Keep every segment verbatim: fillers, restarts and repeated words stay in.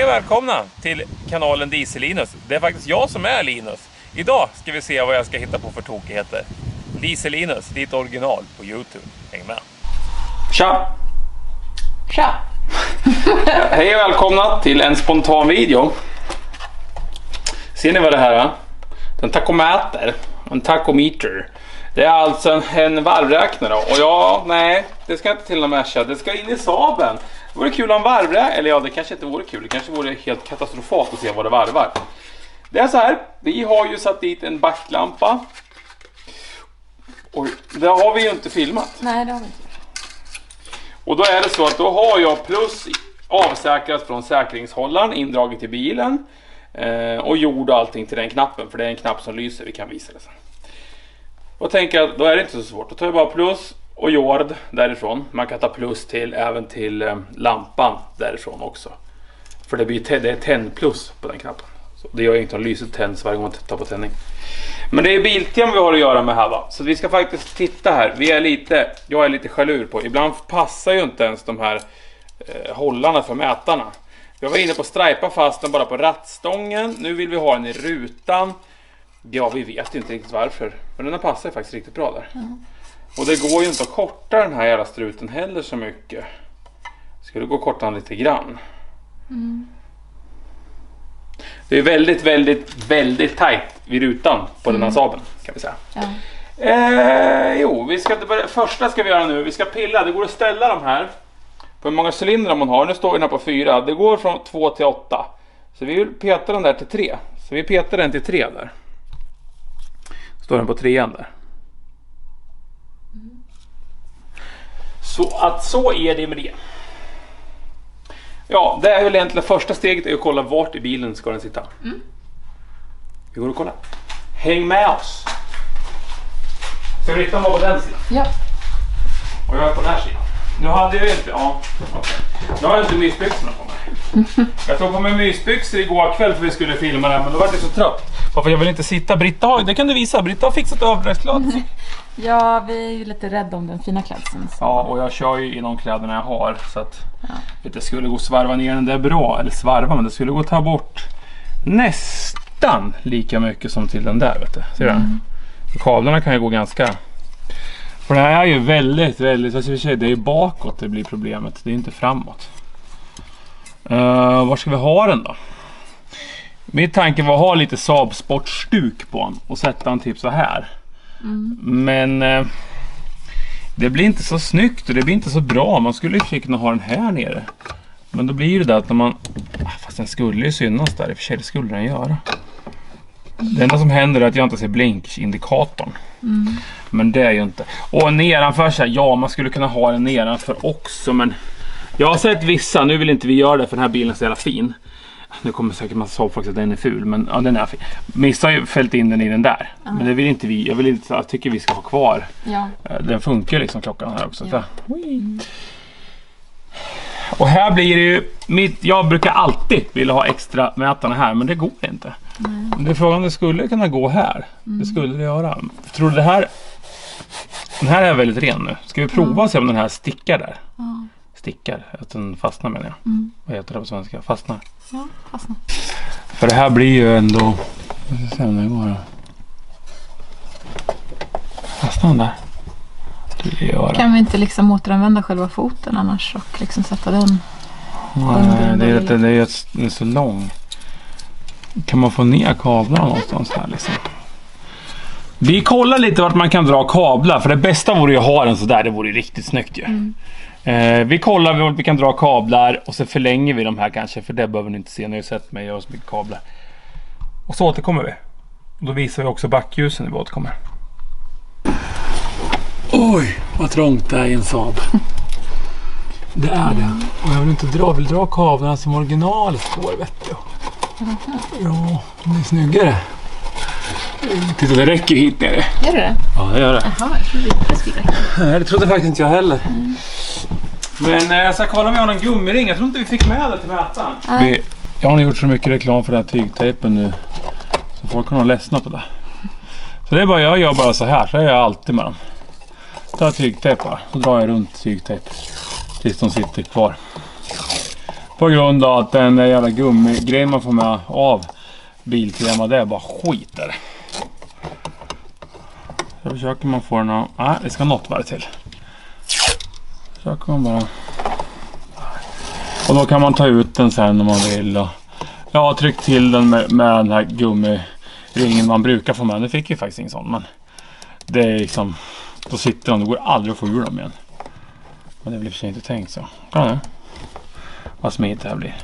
välkomna till kanalen Diesel Linus. Det är faktiskt jag som är Linus. Idag ska vi se vad jag ska hitta på för tokigheter. Diesel Linus, ditt original på YouTube. Häng med. Tja! Tja! Hej och välkomna till en spontan video. Ser ni vad det här är? En takometer. En takometer. Det är alltså en, en varvräknare. Och ja, nej, det ska inte till och med köra. Det ska in i Saaben. Det vore kul om varvräknare. Eller ja, det kanske inte vore kul. Det kanske vore helt katastrofalt att se vad det varvar. Det är så här. Vi har ju satt dit en backlampa. Och det har vi ju inte filmat. Nej, det har vi inte. Och då är det så att då har jag plus avsäkrat från säkringshållaren, indraget i bilen. Eh, och gjorde allting till den knappen. För det är en knapp som lyser, vi kan visa det sen. Och tänker jag, då är det inte så svårt. Då tar jag bara plus och jord därifrån. Man kan ta plus till även till eh, lampan därifrån också. För det blir det är tänd plus på den knappen. Så det gör inte om lyset tänds varje gång man tar på tändning. Men det är Biltema vi har att göra med här, va? Så vi ska faktiskt titta här. Vi är lite, jag är lite jalur på. Ibland passar ju inte ens de här eh, hållarna för mätarna. Jag var inne på att stripa fast den bara på rattstången. Nu vill vi ha den i rutan. Ja, vi vet inte riktigt varför. Men den passar ju faktiskt riktigt bra där. Mm. Och det går ju inte att korta den här jävla struten heller så mycket. Skulle gå korta den lite grann. Mm. Det är väldigt, väldigt, väldigt tajt vid rutan på mm. den här Saaben, kan vi säga. Ja. Eh, jo, vi ska börja, första ska vi göra nu. Vi ska pilla, det går att ställa de här. På hur många cylindrar man har. Nu står den här på fyra. Det går från två till åtta. Så vi vill peta den där till tre. Så vi petar den till tre där. Står den på trean där. Mm. Så att så är det med det. Ja, det är väl egentligen första steget är att kolla vart i bilen ska den sitta. Mm. Vi går och kollar. Häng med oss. Ska vi rikta mig på den sidan? Ja. Och jag är på den här sidan. Nu hade jag inte, ja, okay. Nu har jag inte mysbyxorna på mig. Jag tog på mig mysbyxor igår kväll för vi skulle filma det, men då var jag så trött. Varför jag vill inte sitta. Britta har, det kan du visa, Britta har fixat överdragsklädsel. Ja, vi är ju lite rädda om den fina klädseln. Så. Ja, och jag kör ju i de kläderna jag har. Så att ja. Det skulle gå att svarva ner den där bra. Eller svarva, men det skulle gå att ta bort nästan lika mycket som till den där, vet du. Ser du? Mm. Kablarna kan ju gå ganska... För det här är ju väldigt, väldigt... Vad ska vi säga? Det är ju bakåt det blir problemet. Det är inte framåt. Uh, var ska vi ha den då? Min tanke var att ha lite Saab sportstuk på den. Och sätta den typ så här. Mm. Men... Uh, det blir inte så snyggt och det blir inte så bra. Man skulle ju kunna ha den här nere. Men då blir det där att när man... Fast den skulle ju synas där. I och för sig det skulle den göra. Det enda som händer är att jag inte ser blinkindikatorn. Mm. Men det är ju inte. Och nedanför så här, ja man skulle kunna ha den nedanför också. Men jag har sett vissa, nu vill inte vi göra det för den här bilen är så jävla fin. Nu kommer säkert man sa faktiskt att den är ful. Men ja, den är fin. Missa har ju fällt in den i den där. Mm. Men det vill inte vi, jag vill inte, jag tycker vi ska ha kvar. Ja. Den funkar liksom klockan här också. Ja. Mm. Och här blir det ju, mitt, jag brukar alltid vilja ha extra mätarna här. Men det går inte. Mm. Det är frågan om det skulle kunna gå här. Mm. Det skulle det göra. Tror du det här... Den här är väldigt ren nu. Ska vi prova mm. och se om den här stickar där? Mm. Stickar, att den fastnar menar jag. Mm. Vad heter det på svenska? Fastnar? Ja, fastnar. För det här blir ju ändå... Jag ska se om det går här. Fastnar den där? Kan vi inte liksom återanvända själva foten annars och liksom sätta den? Nej, det är, det, det, är, det är så lång. Kan man få ner kablarna någonstans här liksom? Vi kollar lite vart man kan dra kablar. För det bästa vore ju att ha den så där. Det vore riktigt snyggt ju. Mm. eh, Vi kollar vart vi kan dra kablar. Och så förlänger vi de här kanske. För det behöver ni inte se. Ni har ju sett mig göra så mycket kablar. Och så återkommer vi. Och då visar vi också backljusen när vi återkommer. Oj, vad trångt det är i en Saab. Det är det. Och jag vill inte dra, vill dra kablarna som originalet står, vet du. Ja, det är snyggare. Titta, det räcker hit nere. Gör det? Ja, det gör det. Jaha, jag trodde det skulle räcka. Nej, det trodde faktiskt inte jag heller. Mm. Men jag ska kolla om jag har någon gummiring. Jag tror inte vi fick med det till mätaren. Mm. Jag har gjort så mycket reklam för den här tygtejpen nu. Så folk kan nog ledsna på det. Så det är bara, jag gör bara så här. Så jag gör alltid med dem. Ta tygtejp här. Så drar jag runt tygtejp. Tills de sitter kvar. På grund av att den jävla gummigrejen man får med av Biltema, det är bara skit där. Så försöker man få den att... Nej, det ska något vara till. Försöker man bara... Och då kan man ta ut den sen om man vill. Och... Jag har tryckt till den med, med den här gummiringen man brukar få med. Nu fick jag faktiskt ingen sån, men... Det är liksom... Då sitter de, det går aldrig att få ur dem igen. Men det blir för sig inte tänkt så. Kolla nu. Vad smidigt det här blir.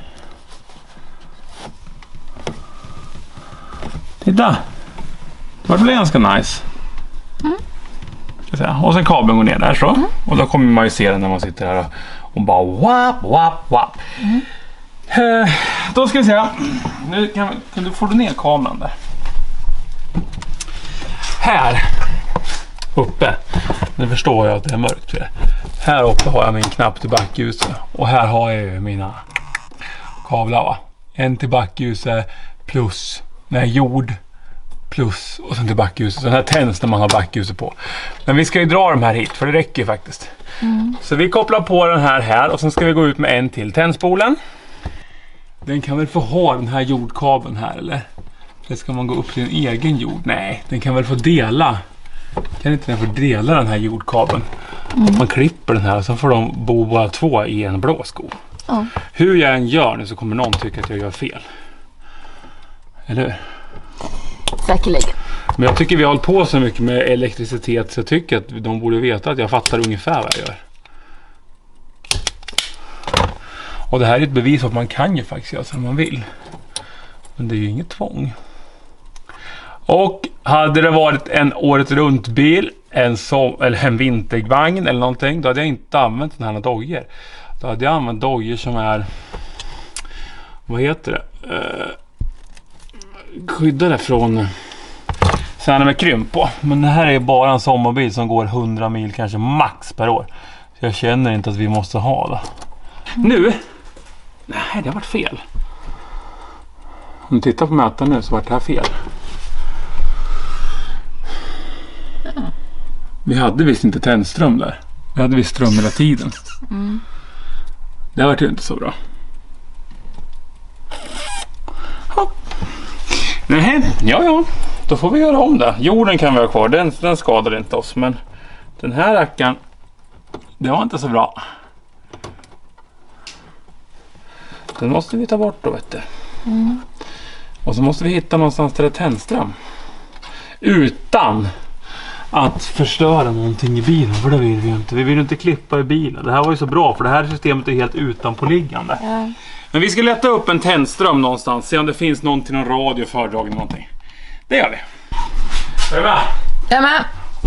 Titta! Det blir ganska nice. Mm. Och sen kabeln går ner där så. Mm. Och då kommer man ju se den när man sitter här och, och bara wap, wap, wap. Mm. Uh, då ska vi se. Nu kan, kan du få ner kameran där. Här uppe. Nu förstår jag att det är mörkt för det. Här uppe har jag min knapp till backljuset. Och här har jag ju mina kablar, va? En till backljuset plus, nej, jord plus och sen till backljuset. Så den här tänds när man har backljuset på. Men vi ska ju dra de här hit, för det räcker ju faktiskt. Mm. Så vi kopplar på den här här och sen ska vi gå ut med en till tändspolen. Den kan väl få ha den här jordkabeln här, eller? Eller ska man gå upp till en egen jord? Nej, den kan väl få dela. Kan inte den få dela den här jordkabeln? Mm. Man klipper den här och sen får de bo bara två i en blå sko. Oh. Hur jag än gör nu så kommer någon tycka att jag gör fel. Eller hur? Säkerligen. Men jag tycker vi har hållit på så mycket med elektricitet så jag tycker att de borde veta att jag fattar ungefär vad jag gör. Och det här är ett bevis på att man kan ju faktiskt göra som man vill. Men det är ju inget tvång. Och hade det varit en året runt bil, en, so- eller en vintervagn eller någonting, då hade jag inte använt den här dojor. Då hade jag använt dojor som är, vad heter det, uh, skyddade från sen med krymp på. Men det här är bara en sommarbil som går hundra mil kanske max per år. Så jag känner inte att vi måste ha det. Mm. Nu? Nej, det har varit fel. Om du tittar på mätaren nu så var det här fel. Vi hade visst inte tändström där. Vi hade visst ström hela tiden. Mm. Det var ju inte så bra. Ha. Nej, ja ja. Då får vi göra om det. Jorden kan vi ha kvar. Den, den skadar inte oss. Men den här rackaren, det var inte så bra. Den måste vi ta bort då, vet du. Mm. Och så måste vi hitta någonstans där det är tändström. Utan att förstöra någonting i bilen, för det vill vi inte. Vi vill inte klippa i bilen. Det här var ju så bra, för det här systemet är helt utanpåliggande. Ja. Men vi ska leta upp en tändström någonstans. Se om det finns någonting, någon radio, föredrag eller någonting. Det gör vi. Är du med? Jag är med.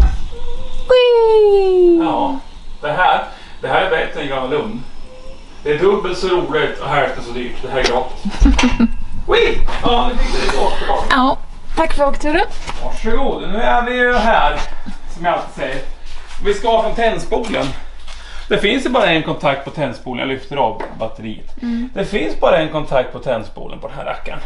Ja, det här, det här är bättre än Gröna Lund. Det är dubbelt så roligt och hälften så dyrt. Det här är gratis. Wee! Ja, det fick det lite åkturen. Ja, tack för åkturen. Varsågod. Nu är vi ju här, som jag alltid säger. Vi ska ha från tändspolen. Det finns ju bara en kontakt på tändspolen. Jag lyfter av batteriet. Mm. Det finns bara en kontakt på tändspolen på den här rackaren.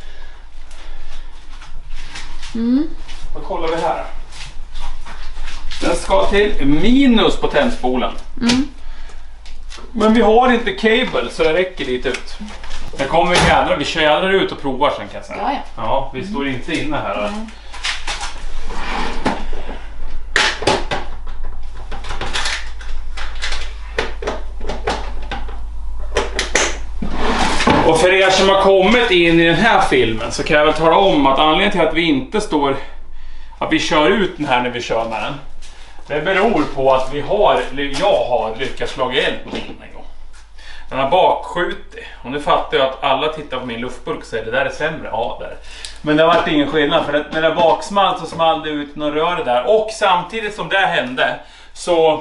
Mm. Då kollar vi här. Den ska till minus på tändspolen. Mm. Men vi har inte kabel så det räcker lite ut. Det kommer vi jädrar, vi kör jädrar ut och provar sen kan jag säga. Ja, ja. Ja, vi står inte inne här. Mm. Och för er som har kommit in i den här filmen så kan jag väl tala om att anledningen till att vi inte står, att vi kör ut den här när vi kör med den, det beror på att vi har, jag har lyckats slå eld på bilen en gång. Den har bakskjutit. Och nu fattar jag att alla tittar på min luftburk och säger det där är sämre. Ja, där. Men det har varit ingen skillnad, för när det baksmalt så small det ut någon rör där. Och samtidigt som det hände så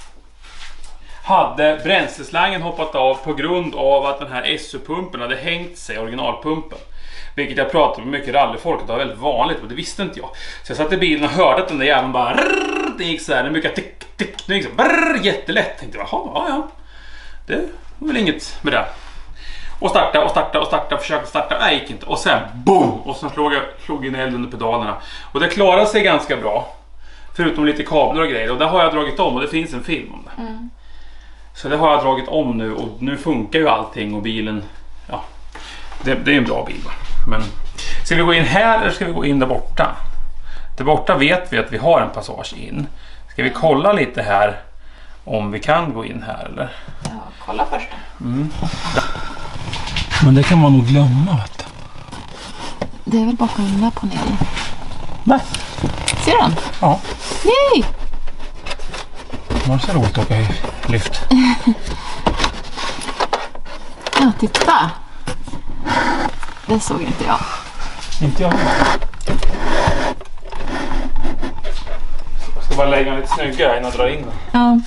hade bränsleslangen hoppat av på grund av att den här S U-pumpen hade hängt sig, originalpumpen. Vilket jag pratade med mycket rallyfolk och det var väldigt vanligt, och det visste inte jag. Så jag satt i bilen och hörde att den där jäveln bara rrr, det gick så här, det mycket tick tick, det gick så brrr, jättelätt. Tänkte jag, jaha, ja ja. Det var väl inget med det. Och starta och starta och starta, försöka starta, nej gick inte. Och sen boom, och sen slog jag slog in eld under pedalerna. Och det klarade sig ganska bra. Förutom lite kablar och grejer, och där har jag dragit om och det finns en film om det. Mm. Så det har jag dragit om nu och nu funkar ju allting och bilen, ja, det, det är en bra bil. Men ska vi gå in här eller ska vi gå in där borta? Där borta vet vi att vi har en passage in. Ska vi kolla lite här om vi kan gå in här eller? Ja, kolla först. Mm. Men det kan man nog glömma, vet du. Det är väl bakom den där panelen. Nej. Ser du den? Ja. Nej! Man ser roligt att åka i lyft. Ja, titta. Det såg inte jag. Inte jag. Jag ska bara lägga den lite snyggare innan jag drar in den. Ja.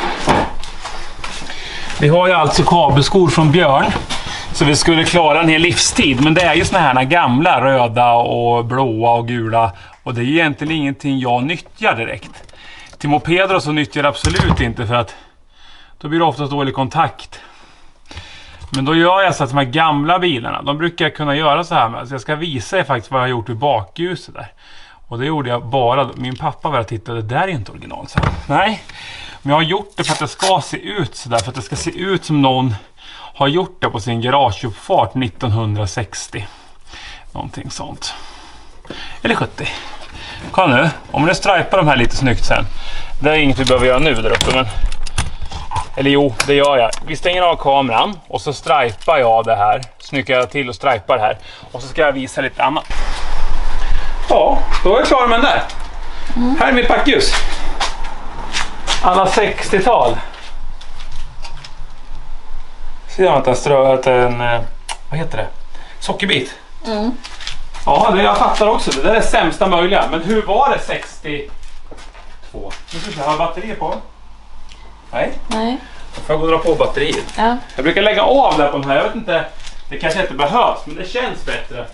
Vi har ju alltså kabelskor från Björn. Så vi skulle klara en hel livstid. Men det är ju såna här gamla, röda och blåa och gula. Och det är egentligen ingenting jag nyttjar direkt. Till mopeder så nyttjar jag absolut inte för att då blir det oftast dålig kontakt. Men då gör jag så att de här gamla bilarna, de brukar jag kunna göra så här med. Så jag ska visa er faktiskt vad jag har gjort i bakljuset där. Och det gjorde jag bara, min pappa var och tittade, det där är inte original. Så. Nej, men jag har gjort det för att det ska se ut så där. För att det ska se ut som någon har gjort det på sin garageuppfart nittonhundrasextio. Någonting sånt. Eller sjuttio. Kolla nu, om jag stripar de här lite snyggt sen. Det är inget vi behöver göra nu där uppe, men... Eller jo, det gör jag. Vi stänger av kameran och så stripar jag det här. Snycker jag till och stripar det här. Och så ska jag visa lite annat. Ja, då är jag klar med den där. Mm. Här är mitt packljus. Alla sextiotal. Ser man att jag ströat en... Vad heter det? Sockerbit. Mm. Ja, det jag fattar också. Det där är det sämsta möjliga. Men hur var det sextiotvå? Nu ska jag ha batteri på. Nej. Nej. Då får jag gå och dra på batteriet. Ja. Jag brukar lägga av där på den här. Jag vet inte. Det kanske inte behövs. Men det känns bättre.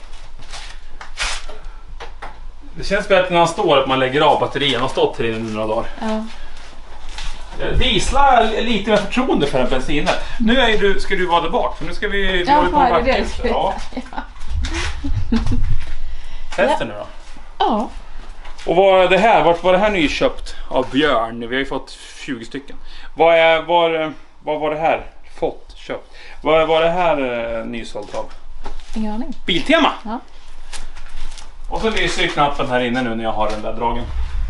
Det känns bättre när han står att man lägger av batterien. Han har stått här i några dagar. Ja. Dieslar lite med förtroende för en bensinare. Nu är du, ska du vara där bak. För nu ska vi... Ja, vad är det det? Ja. Testen nu då. Ja. Och vad det här, vart var det här nyköpt av Björn? Vi har ju fått tjugo stycken. Vad är var vad var det här fått köpt? Vad var det här eh, nysålt av? Ingen aning. Biltema. Ja. Och så lyser knappen här inne nu när jag har den där dragen.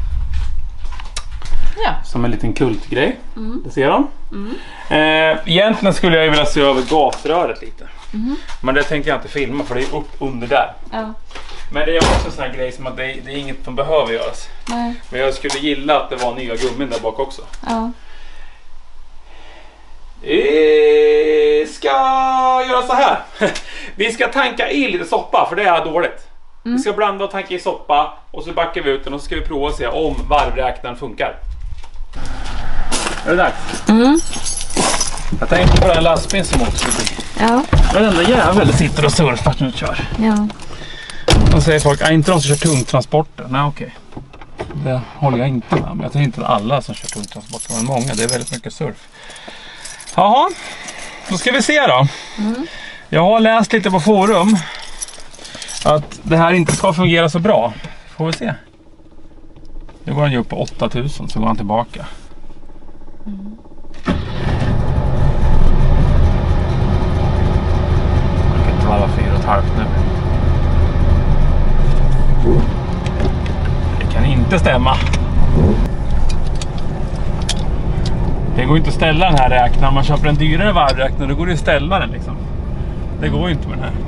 Ja. Som en liten kultgrej. Mm. Det ser de. Mm. Eh, egentligen skulle jag ju vilja se över gasröret lite. Mm. Men det tänkte jag inte filma för det är upp under där. Ja. Men det är också en sån här grej som att det är, det är inget som behöver göras. Nej. Men jag skulle gilla att det var nya gummin där bak också. Ja. Vi ska göra så här. Vi ska tanka i lite soppa för det är dåligt. Mm. Vi ska blanda och tanka i soppa och så backar vi ut den och så ska vi prova och se om varvräknaren funkar. Är det dags? Mm. Jag tänkte på den lastbil som åker förbi. Ja. Den enda jävel sitter och surfar när du kör. Ja. Då säger folk, är inte de som kör tungtransporter? Nej, okej. Okay. Det håller jag inte med. Men jag tror inte alla som kör tungtransporter, men många. Det är väldigt mycket surf. Jaha, då ska vi se då. Mm. Jag har läst lite på forum att det här inte ska fungera så bra. Får vi se. Nu går den ju upp på åtta tusen så går han tillbaka. Mm. Jag kan inte vara fyra och ett halvt nu. Det kan inte stämma. Det går inte att ställa den här räknaren. Om man köper en dyrare varvräknare då går det att ställa den liksom. Det går ju inte med den här.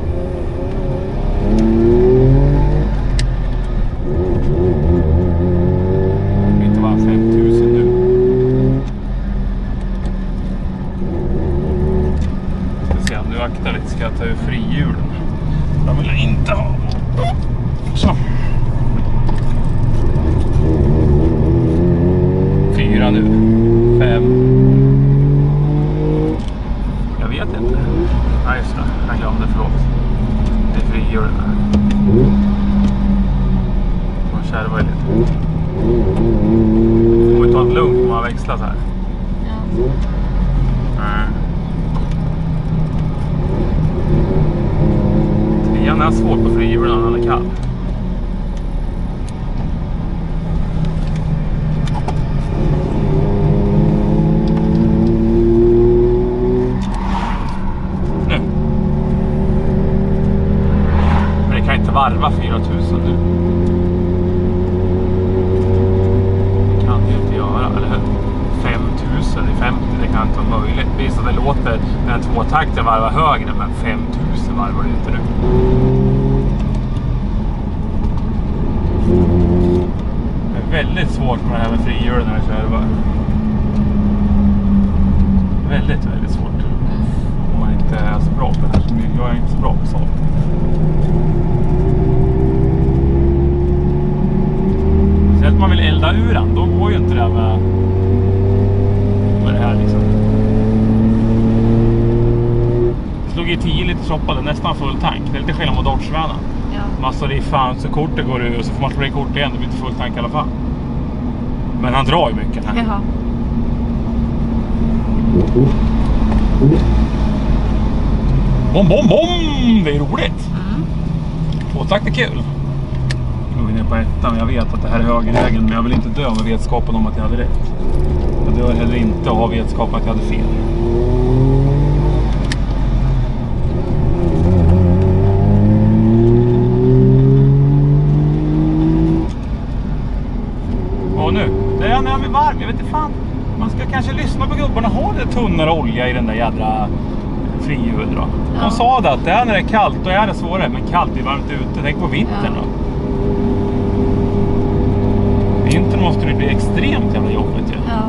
Det är inte bara fem tusen nu. Ska se om du aktar lite. Ska jag ta ur frihjulen. De vill jag inte ha. Så. Fyra nu. Fem. Jag vet inte. Nej just det. Jag glömde, förlåt. Det är frihjulen här. Man kärvar ju lite. Får vi ta ett lugnt om man växlar så här. Ja. Nej. Trean är svårt på frihjulen när han är kall. kan inte vara möjligt. Visst att det låter när en tvåtakter varvar högre, men fem tusen varvar det inte nu. Det är väldigt svårt med det här med frihjulen när jag kör. Väldigt, väldigt svårt. Om man inte är så bra på det här som jag är inte så bra på sånt. Så att man vill elda ur den, då går ju inte det med, med det här liksom. Det slog i tio liter shoppade, nästan full tank. Det är lite skillnad mot Dodge-vännen. Ja. Massa riffar, så kortet går ur och så får man slå i kort igen, det blir inte full tank i alla fall. Men han drar ju mycket här. Jaha. Bom, bom, bom! Det är roligt. Mm. Tvåtakt är kul. Nu är vi nere på ettan. Jag vet att det här är högervägen, men jag vill inte dö med vetskapen om att jag hade rätt. Jag dör heller inte att ha vetskapen att jag hade fel. Och nu, det är när jag blir varm. Jag vet inte fan. Man ska kanske lyssna på gubbarna. Har det tunnare olja i den där jädra frihjul då? De ja. sa det att det är när det är kallt, då är det svårare. Men kallt är varmt ute. Tänk på vintern ja. då. Vintern måste det bli extremt jävla jobbigt. Ja. Ja.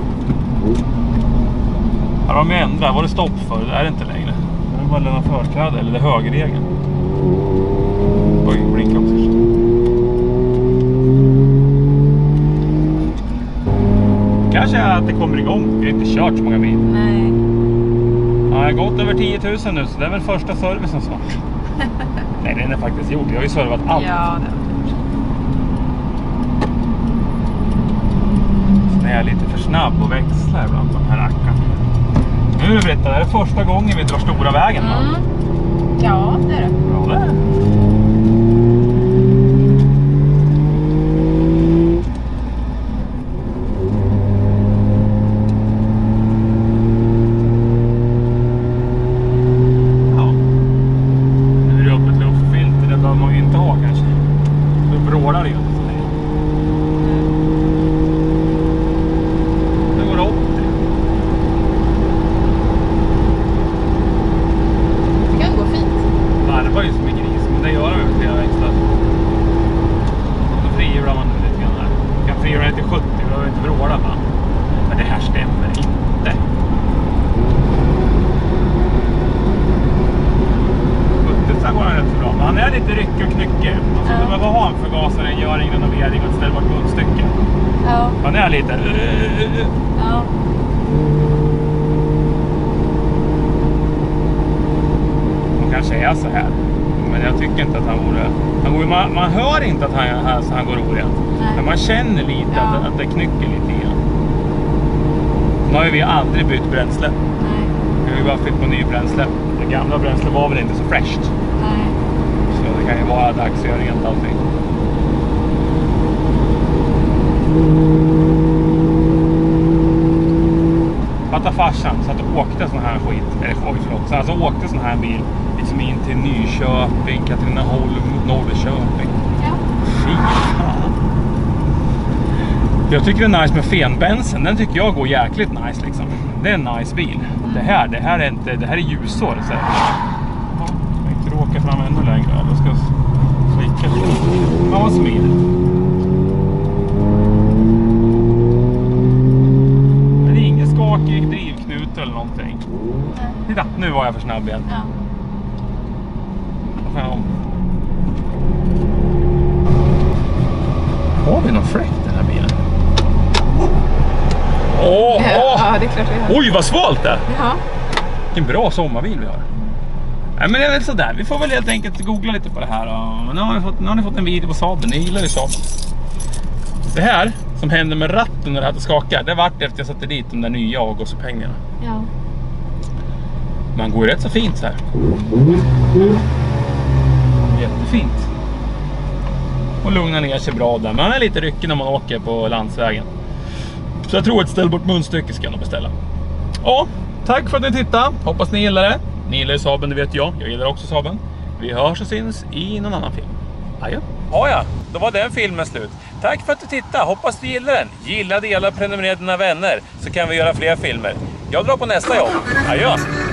Här har de ändrat. Var det stopp för? Det är det inte längre. Det är bara lämna förträde. Eller det är högerregeln. Oj, blinka också. Kanske att det kommer igång. Vi har inte kört så många mil. Nej. Ja, jag har gått över tio tusen nu, så det är väl första servicen snart. Nej, den är faktiskt gjord. Jag har ju servat allt. Ja, det har gjort. Sen är jag lite för snabb och växlar ibland de här rackarna. Nu är det berättat, det är första gången vi drar stora vägen. Mm. Ja, det är det. Ja, det är det. Lite. Ja. Man kanske är så här. Men jag tycker inte att han vore... Han vore man, man hör inte att han, han, han går orent. Men man känner lite ja. att, att det knycker lite igen. Nu har ju vi aldrig bytt bränsle. Nej. Vi har ju bara fyllt på ny bränsle. Det gamla bränsle var väl inte så fräscht. Nej. Så det kan ju vara dags att göra rent allting. Fatta farsan så att du åkte sån här skit, eller oj förlåt, så alltså åkte sån här bil liksom in till Nyköping, Katrineholm, Norrköping. Ja. Fy fan. Jag tycker det är nice med fenbensen, den tycker jag går jäkligt nice liksom. Det är en nice bil. Mm. Det här, det här är inte, det här är ljusår så här. Ja, jag ska inte åka fram ännu längre, jag ska slicka lite. Ja, vad smidigt. Drivknut eller någonting. Nej. Titta, nu var jag för snabb igen. Ja. Ja. Har vi någon fläkt den här bilen? Åh, åh. Ja, det är klart vi har. Oj, vad svalt det! Ja. Vilken bra sommarbil vi har. Nej, men det är väl sådär. Vi får väl helt enkelt googla lite på det här. Nu har ni fått, nu har ni fått en video på Saaben. Ni gillar ju Saaben. Det här som hände med ratten när det hade skakat, det vart efter jag satte dit de där nya avgaspengarna. Ja. Man går ju rätt så fint så här. Jättefint. Och lugnar ner sig bra där. Man är lite ryckig när man åker på landsvägen. Så jag tror ett ställ bort munstycke ska jag beställa. Ja, tack för att ni tittade. Hoppas ni gillar det. Ni gillar Saaben, det vet jag. Jag gillar också Saaben. Vi hörs och syns i någon annan film. Adjö. Ja, ja, då var den filmen slut. Tack för att du tittade. Hoppas du gillar den. Gilla, dela, prenumerera dina vänner. Så kan vi göra fler filmer. Jag drar på nästa jobb. Adjö!